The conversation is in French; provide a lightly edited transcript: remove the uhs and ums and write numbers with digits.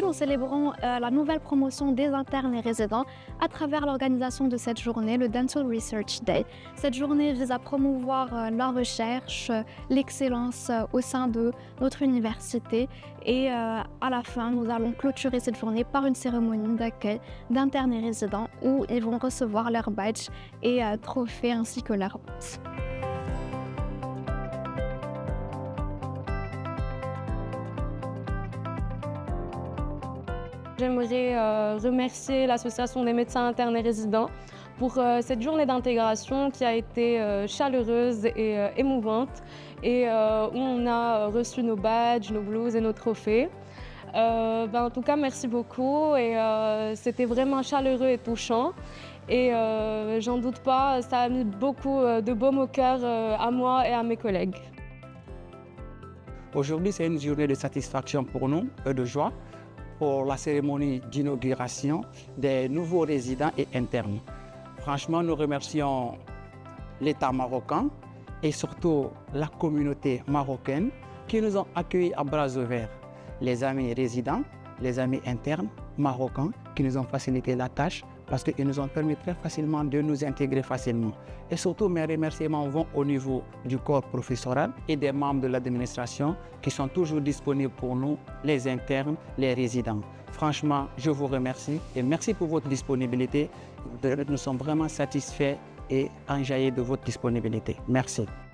nous célébrons la nouvelle promotion des internes et résidents à travers l'organisation de cette journée, le Dental Research Day. Cette journée vise à promouvoir la recherche, l'excellence au sein de notre université et à la fin, nous allons clôturer cette journée par une cérémonie d'accueil d'internes et résidents où ils vont recevoir leur badge et trophées ainsi que leur bourse. J'aimerais remercier l'Association des médecins internes et résidents pour cette journée d'intégration qui a été chaleureuse et émouvante et où on a reçu nos badges, nos blouses et nos trophées. En tout cas, merci beaucoup et c'était vraiment chaleureux et touchant. Et j'en doute pas, ça a mis beaucoup de baume au cœur à moi et à mes collègues. Aujourd'hui, c'est une journée de satisfaction pour nous et de joie pour la cérémonie d'inauguration des nouveaux résidents et internes. Franchement, nous remercions l'État marocain et surtout la communauté marocaine qui nous ont accueillis à bras ouverts. Les amis résidents, les amis internes marocains qui nous ont facilité la tâche parce qu'ils nous ont permis très facilement de nous intégrer facilement. Et surtout, mes remerciements vont au niveau du corps professoral et des membres de l'administration qui sont toujours disponibles pour nous, les internes, les résidents. Franchement, je vous remercie et merci pour votre disponibilité. Nous sommes vraiment satisfaits et enjaillés de votre disponibilité. Merci.